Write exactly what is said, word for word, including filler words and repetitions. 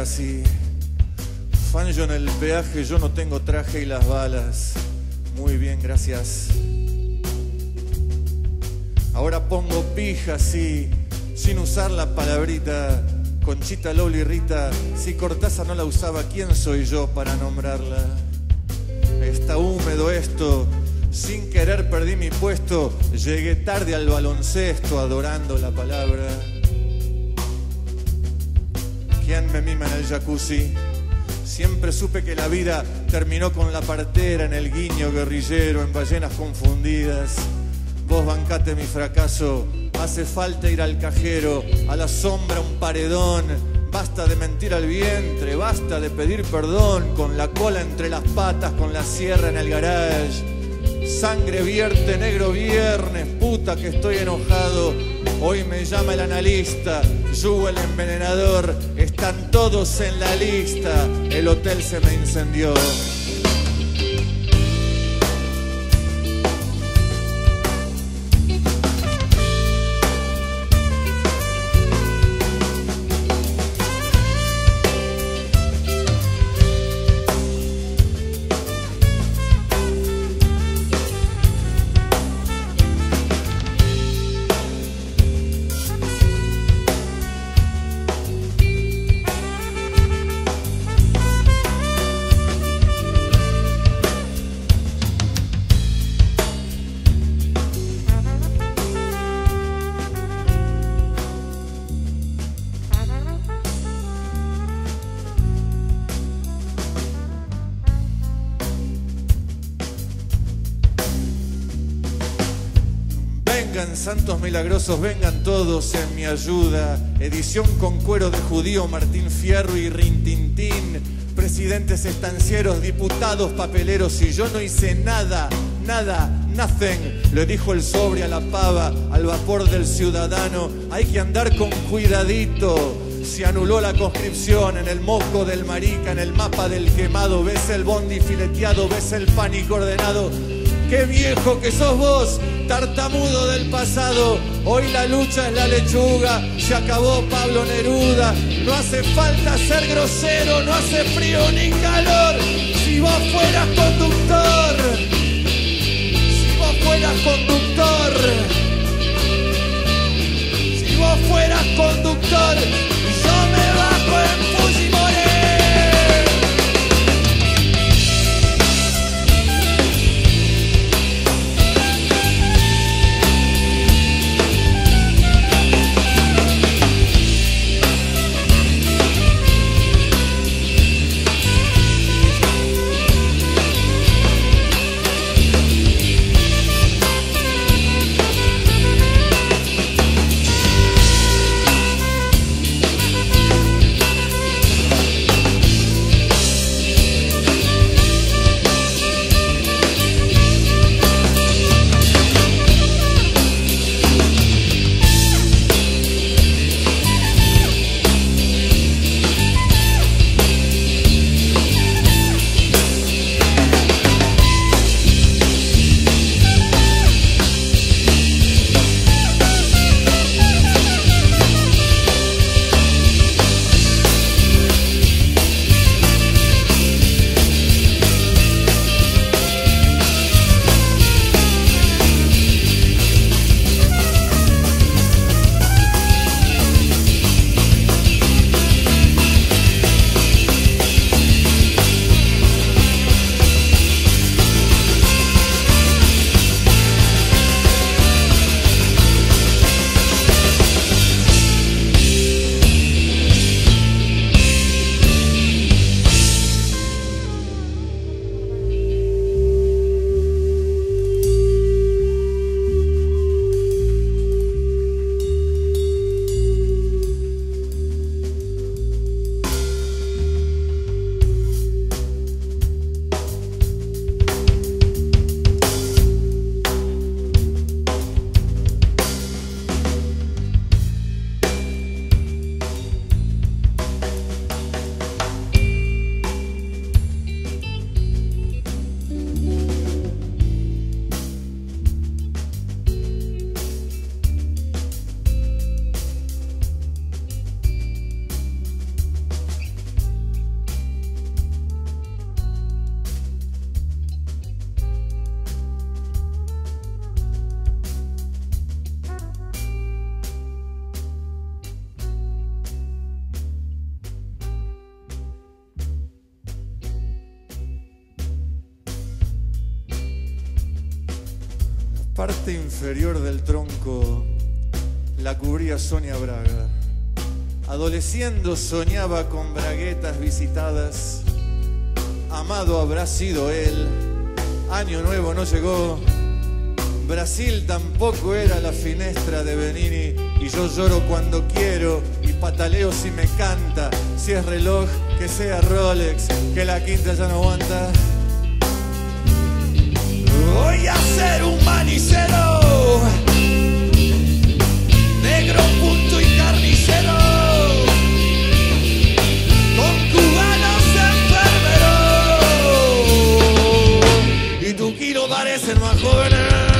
era así. Fanjo en el peaje, yo no tengo traje y las balas. Muy bien, gracias. Ahora pongo pija, sí, sin usar la palabrita. Conchita Loli Rita, si Cortázar no la usaba, ¿quién soy yo para nombrarla? Está húmedo esto, sin querer perdí mi puesto. Llegué tarde al baloncesto, adorando la palabra. ¿Quién me mima en el jacuzzi? Siempre supe que la vida terminó con la partera, en el guiño guerrillero, en ballenas confundidas. Vos bancate mi fracaso, hace falta ir al cajero, a la sombra un paredón. Basta de mentir al vientre, basta de pedir perdón, con la cola entre las patas, con la sierra en el garage. Sangre vierte, negro viernes, puta que estoy enojado. Hoy me llama el analista, Yu el envenenador. Están todos en la lista, el hotel se me incendió. Vengan santos milagrosos, vengan todos en mi ayuda. Edición con cuero de judío, Martín Fierro y Rintintín. Presidentes estancieros, diputados, papeleros. Y yo no hice nada, nada, nothing. Le dijo el sobre a la pava, al vapor del ciudadano. Hay que andar con cuidadito. Se anuló la conscripción en el moco del marica, en el mapa del quemado. Ves el bondi fileteado, ves el pánico ordenado. ¡Qué viejo que sos vos, tartamudo del pasado! Hoy la lucha es la lechuga, se acabó Pablo Neruda. No hace falta ser grosero, no hace frío ni calor. Si vos fueras conductor, si vos fueras conductor, si vos fueras conductor, yo me bajo en Fujimori. parte inferior del tronco la cubría Sonia Braga. Adoleciendo soñaba con braguetas visitadas. Amado habrá sido él. Año nuevo no llegó. Brasil tampoco era la finestra de Benini. Y yo lloro cuando quiero y pataleo si me canta. Si es reloj, que sea Rolex, que la quinta ya no aguanta. Voy a ser un manicero, negro, punto y carnicero, con cubanos enfermeros, y tu kilo parecen más jóvenes.